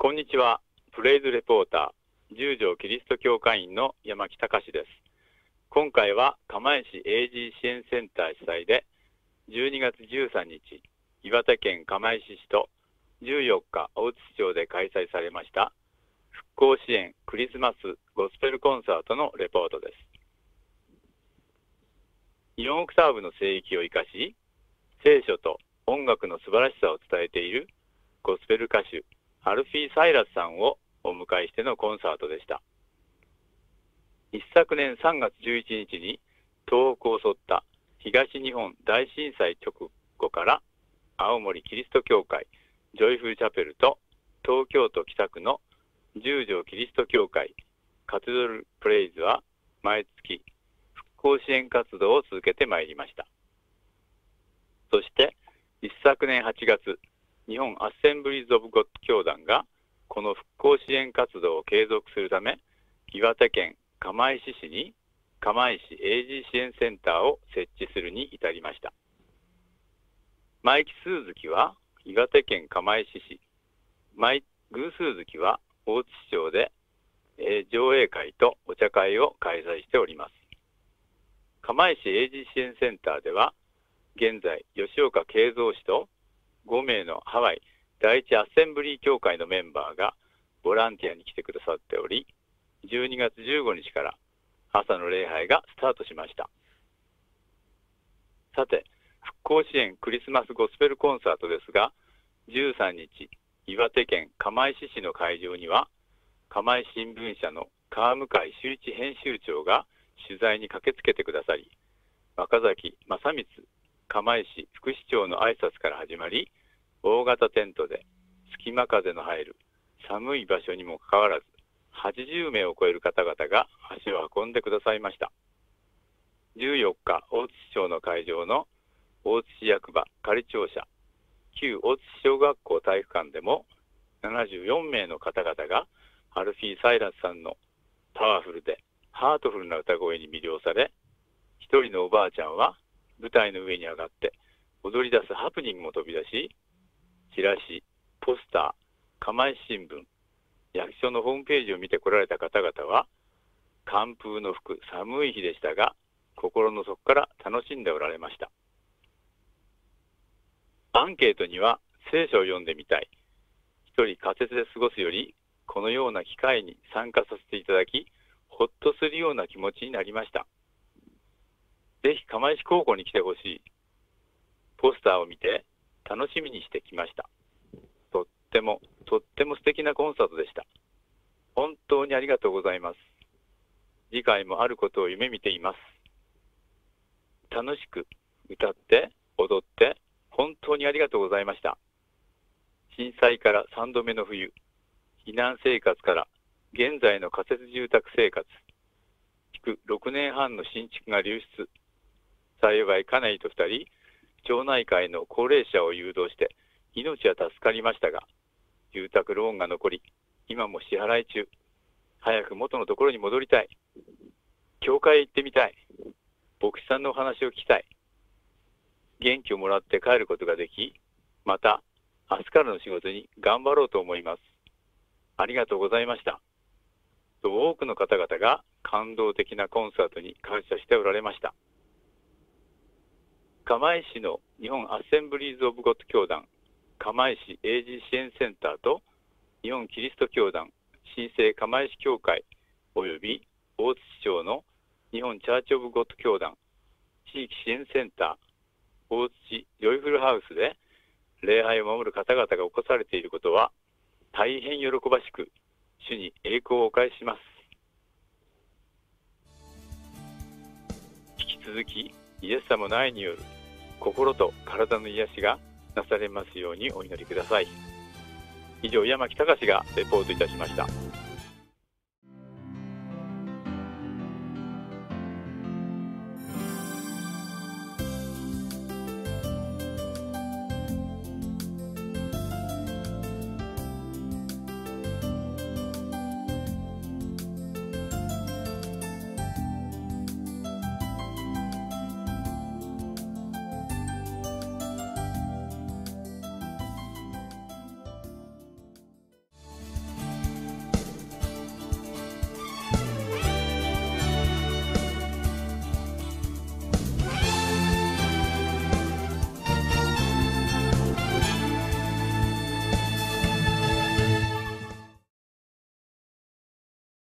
こんにちは。プレイズレポーター、十条キリスト教会員の山木隆です。今回は釜石 AG 支援センター主催で、12月13日、岩手県釜石市と14日、大津市町で開催されました復興支援クリスマスゴスペルコンサートのレポートです。4オクターブの聖域を生かし、聖書と音楽の素晴らしさを伝えているゴスペル歌手、アルフィー・サイラスさんをお迎えしてのコンサートでした。一昨年3月11日に東北を襲った東日本大震災直後から青森キリスト教会ジョイフルチャペルと東京都北区の十条キリスト教会カテドラルプレイズは毎月復興支援活動を続けてまいりました。そして一昨年8月、日本アッセンブリーズ・オブ・ゴッド教団がこの復興支援活動を継続するため、岩手県釜石市に釜石 AG 支援センターを設置するに至りました。舞木数月は岩手県釜石市、偶数月は大津市町で、上映会とお茶会を開催しております。釜石 AG 支援センターでは、現在吉岡慶三氏と5名のハワイ第一アッセンブリー協会のメンバーがボランティアに来てくださっており、12月15日から朝の礼拝がスタートしました。さて、復興支援クリスマスゴスペルコンサートですが、13日、岩手県釜石市の会場には、釜石新聞社の川向修一編集長が取材に駆けつけてくださり、若崎正光釜石副市長の挨拶から始まり、大型テントで隙間風の入る寒い場所にもかかわらず80名を超える方々が足を運んでくださいました。14日、大津市町の会場の大津市役場仮庁舎旧大津市小学校体育館でも74名の方々がアルフィー・サイラスさんのパワフルでハートフルな歌声に魅了され、一人のおばあちゃんは舞台の上に上がって踊り出すハプニングも飛び出し、チラシ、ポスター、釜石新聞、役所のホームページを見て来られた方々は、寒風の吹く寒い日でしたが、心の底から楽しんでおられました。アンケートには、聖書を読んでみたい、一人仮設で過ごすより、このような機会に参加させていただき、ほっとするような気持ちになりました。ぜひ釜石高校に来てほしい。ポスターを見て楽しみにしてきました。とっても素敵なコンサートでした。本当にありがとうございます。次回もあることを夢見ています。楽しく歌って踊って本当にありがとうございました。震災から3度目の冬、避難生活から現在の仮設住宅生活、築6年半の新築が流出。幸い家内と2人、町内会の高齢者を誘導して命は助かりましたが、住宅ローンが残り、今も支払い中。早く元のところに戻りたい。教会へ行ってみたい。牧師さんのお話を聞きたい。元気をもらって帰ることができ、また明日からの仕事に頑張ろうと思います。ありがとうございました。と多くの方々が感動的なコンサートに感謝しておられました。釜石市の日本アッセンブリーズ・オブ・ゴッド教団釜石 AG 支援センターと日本キリスト教団新生釜石教会および大津市町の日本チャーチ・オブ・ゴッド教団地域支援センター大津市ジョイフルハウスで礼拝を守る方々が起こされていることは大変喜ばしく、主に栄光をお返しします。引き続きイエス様の愛による心と体の癒しがなされますようにお祈りください。以上、山木隆がレポートいたしました。